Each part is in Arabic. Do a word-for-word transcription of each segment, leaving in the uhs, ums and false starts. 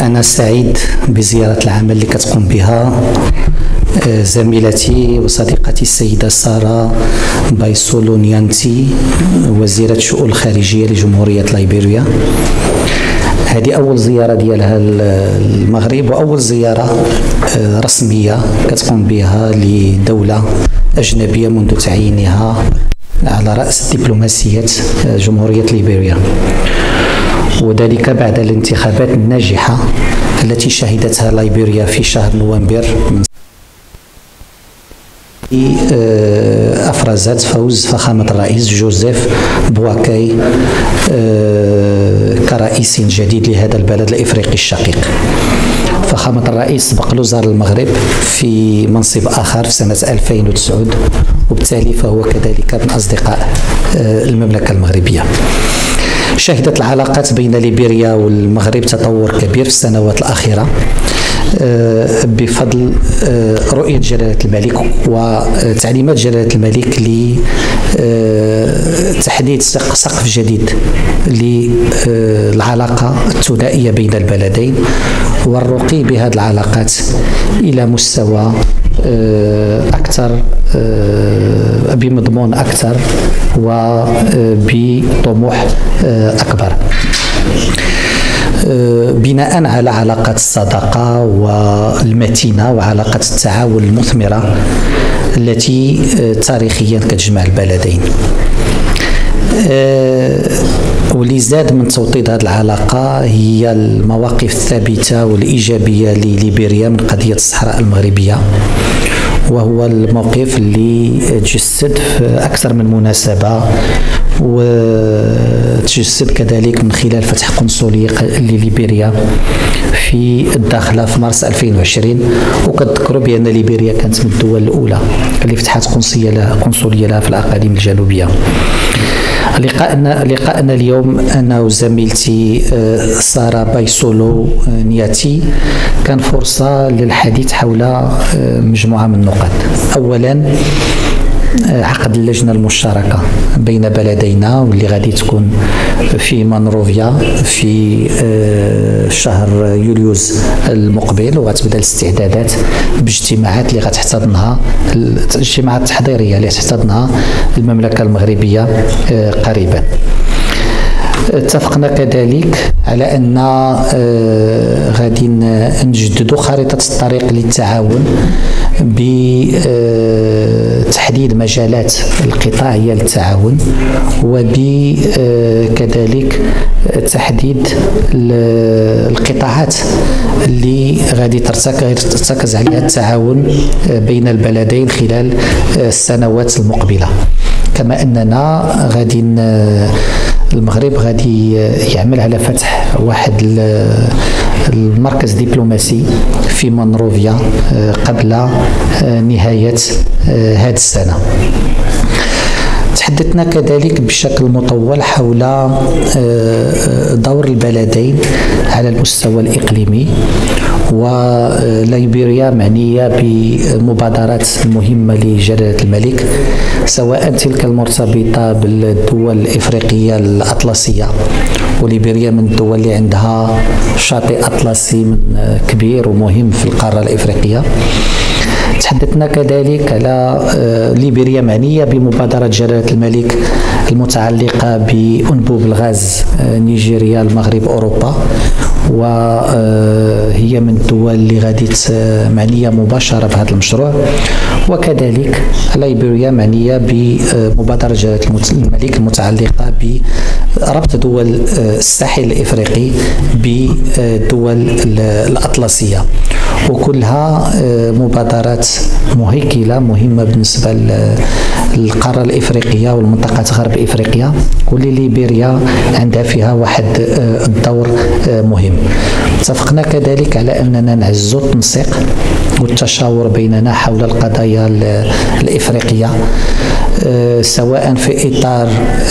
أنا سعيد بزيارة العمل اللي كتقوم بها زميلتي وصديقتي السيدة سارة بايسولو نيانتي، وزيرة الشؤون الخارجية لجمهورية ليبيريا. هذه أول زيارة ديالها للمغرب وأول زيارة رسمية كتقوم بها لدولة أجنبية منذ تعيينها على رأس دبلوماسية جمهورية ليبيريا، وذلك بعد الانتخابات الناجحة التي شهدتها ليبيريا في شهر نوفمبر، أفرزت فوز فخامة الرئيس جوزيف بواكاي كرئيس جديد لهذا البلد الإفريقي الشقيق. فخامة الرئيس سبق له زار المغرب في منصب آخر في سنة ألفين وتسعة، وبالتالي فهو كذلك من أصدقاء المملكة المغربية. شهدت العلاقات بين ليبيريا والمغرب تطور كبير في السنوات الأخيرة بفضل رؤية جلالة الملك وتعليمات جلالة الملك لتحديد سقف جديد للعلاقة الثنائية بين البلدين والرقي بهذه العلاقات إلى مستوى أكثر بمضمون أكثر وبطموح أكبر، بناء على علاقات الصداقة والمتينة وعلاقات التعاون المثمرة التي تاريخيا كتجمع البلدين. واللي زاد من توطيد هذه العلاقة هي المواقف الثابتة والإيجابية لليبيريا من قضية الصحراء المغربية، وهو الموقف اللي تجسد في أكثر من مناسبة، وتجسد كذلك من خلال فتح قنصلية لليبيريا في الداخلة في مارس ألفين وعشرين. وكتذكروا بأن ليبيريا كانت من الدول الأولى اللي فتحت قنصلية لها قنصلية لها في الأقاليم الجنوبية. لقاءنا لقاءنا اليوم أنا وزميلتي سارة بايسولو نياتي كان فرصة للحديث حول مجموعة من النقاط. أولا عقد اللجنة المشتركة بين بلدينا واللي غادي تكون في مونروفيا في شهر يوليوز المقبل، وغتبدا الاستعدادات باجتماعات اللي غتحتضنها الاجتماعات التحضيرية اللي غتحتضنها المملكة المغربية قريبا. اتفقنا كذلك على أن غادي نجددوا خريطة الطريق للتعاون بتحديد مجالات القطاعية للتعاون، وبكذلك تحديد القطاعات اللي غادي ترتكز عليها التعاون بين البلدين خلال السنوات المقبلة. كما أننا غادي المغرب غادي يعمل على فتح واحد المركز دبلوماسي في مونروفيا قبل نهاية هذه السنة. تحدثنا كذلك بشكل مطول حول دور البلدين على المستوى الإقليمي، وليبيريا معنية بمبادرات مهمة لجلالة الملك، سواء تلك المرتبطة بالدول الإفريقية الأطلسية، وليبيريا من الدول اللي عندها شاطئ أطلسي كبير ومهم في القارة الإفريقية. تحدثنا كذلك على ليبيريا معنية بمبادرة جلالة الملك المتعلقة بأنبوب الغاز نيجيريا المغرب أوروبا، وهي من الدول اللي غادي معنية مباشرة بهذا المشروع. وكذلك ليبيريا معنية بمبادرة جلالة الملك المتعلقة بربط دول الساحل الإفريقي بالدول الأطلسية، وكلها مبادرات مهيكلة مهمة بالنسبة للقارة الإفريقية والمنطقة غرب إفريقيا، واللي ليبيريا عندها فيها واحد الدور مهم. اتفقنا كذلك على أننا نعزز التنسيق والتشاور بيننا حول القضايا الإفريقية، سواء في إطار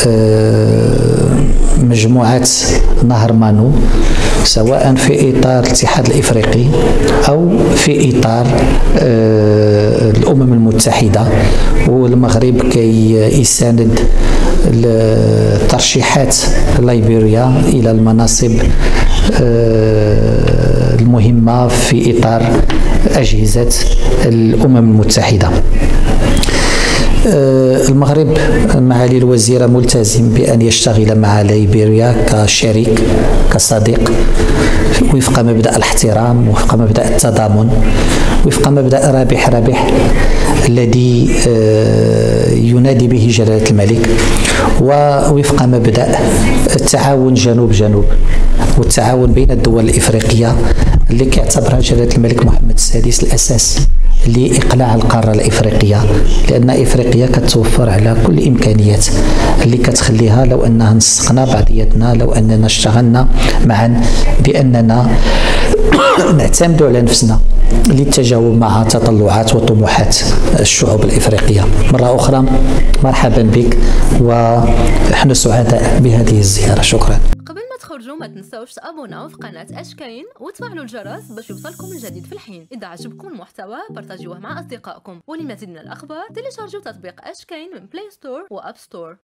مجموعة نهر مانو، سواء في إطار الاتحاد الإفريقي أو في إطار الأمم المتحدة. والمغرب كي يساند ترشيحات ليبيريا إلى المناصب المهمة في إطار أجهزة الأمم المتحدة. المغرب معالي الوزيرة ملتزم بأن يشتغل مع ليبيريا كشريك كصديق وفق مبدأ الاحترام، وفق مبدأ التضامن، وفق مبدأ رابح رابح الذي ينادي به جلالة الملك، ووفق مبدأ التعاون جنوب جنوب والتعاون بين الدول الإفريقية اللي كيعتبرها جلالة الملك محمد السادس الأساس لإقلاع القارة الإفريقية، لأن إفريقيا كتوفر على كل الإمكانيات اللي كتخليها لو أننا نسقنا بعضياتنا، لو أننا اشتغلنا معا بأننا نعتمد على نفسنا للتجاوب مع تطلعات وطموحات الشعوب الإفريقية. مرة أخرى مرحبا بك، ونحن سعداء بهذه الزيارة. شكرا. قبل ما تخرجوا ما تنسوش تابوناو في قناة أشكاين وتفعلوا الجرس باش يوصلكم الجديد في الحين. إذا عجبكم المحتوى بارتاجيوه مع أصدقائكم، ولمزيد من الأخبار تيليشارجوا تطبيق أشكاين من بلاي ستور وأب ستور.